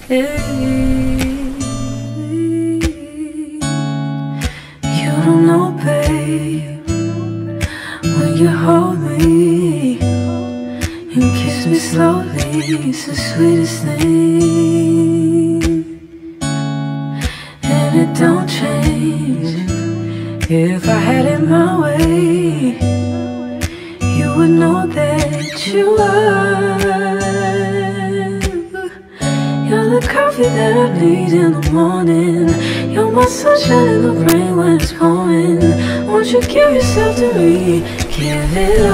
You don't know, babe, when you hold me and kiss me slowly, it's the sweetest thing. And it don't change. If I had it my way, you would know that you are. You're the coffee that I need in the morning. You're my sunshine in the rain when it's pouring. Won't you give yourself to me? Give it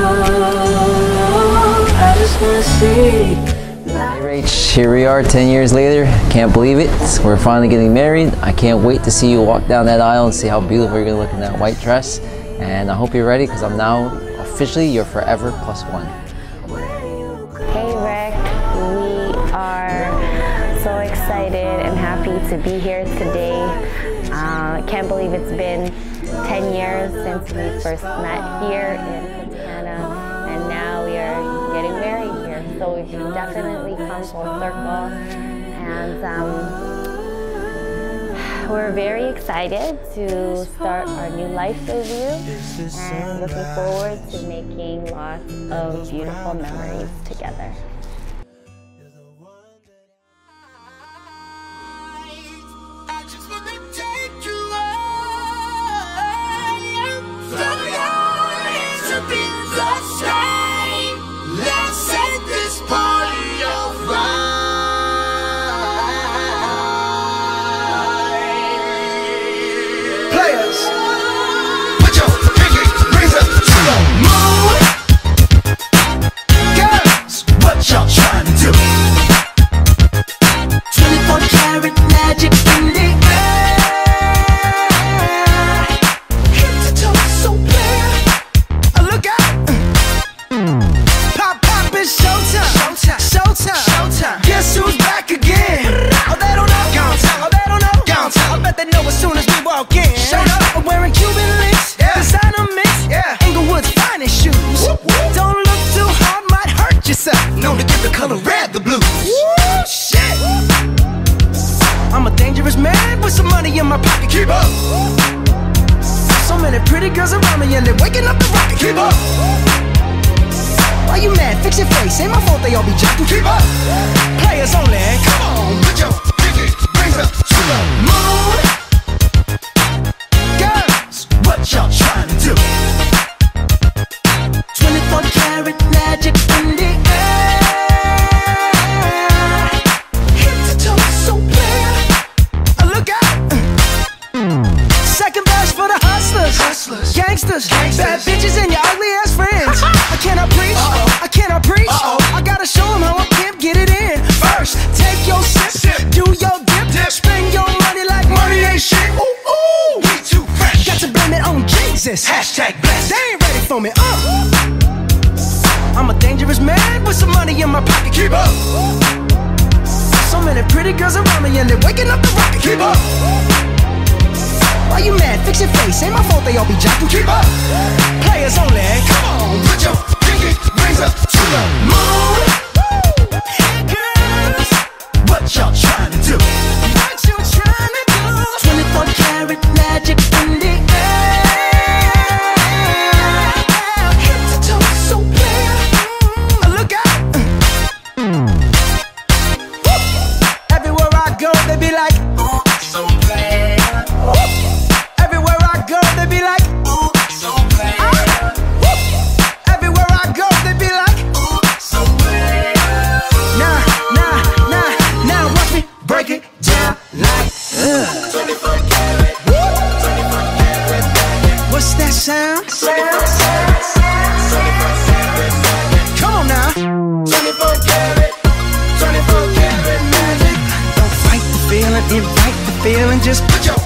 all. I just wanna see. Hey Rach, here we are 10 years later. Can't believe it. We're finally getting married. I can't wait to see you walk down that aisle and see how beautiful you're gonna look in that white dress. And I hope you're ready, because I'm now officially your forever plus one. Hey Rick, we are so excited and happy to be here today. I can't believe it's been 10 years since we first met here in Montana, and now we are getting married here. So we've definitely come full circle, and we're very excited to start our new life with you, and looking forward to making lots of beautiful memories together. Known to give the color red the blues. Woo, shit. I'm a dangerous man with some money in my pocket. Keep up. So many pretty girls around me and they're waking up the rocket. Keep up. Why you mad? Fix your face. Ain't my fault they all be jacking. Keep up. Players only. Come on, put your pinky rings up to the moon. Girls, what y'all trying to do? 24 karat magic in the air. Head to toe, so clear. Look out. Second verse for the hustlers, gangsters, bad bitches and your ugly ass friends. I cannot preach, I cannot preach. I gotta show them how a pimp get it in. First, take your sip, do your dip, spend your money like money ain't shit. Ooh, ooh, we too fresh. Got to blame it on Jesus. Hashtag blessed. They ain't ready for me. I'm a dangerous man with some money in my pocket. Keep up. So many pretty girls around me and they're waking up the rocket. Keep up. Why you mad? Fix your face. Ain't my fault they all be jacking. Keep up. Players only. Come on, put your pinky rings up to the moon. Hey girls, what y'all trying to do? What you trying to do? 24 karat magic in the air. Head to toe, so clear. Look out. Everywhere I go, they be like, ooh, so clear. Everywhere I go, they be like, ooh, so clear. Everywhere I go, they be like, ooh, so clear. Now watch me break it down like 24 karat, 24 karat magic. What's that sound? 24 karat magic. Come on now. 24 karat, 24 karat magic. Don't fight the feeling, invite the feeling. Just put your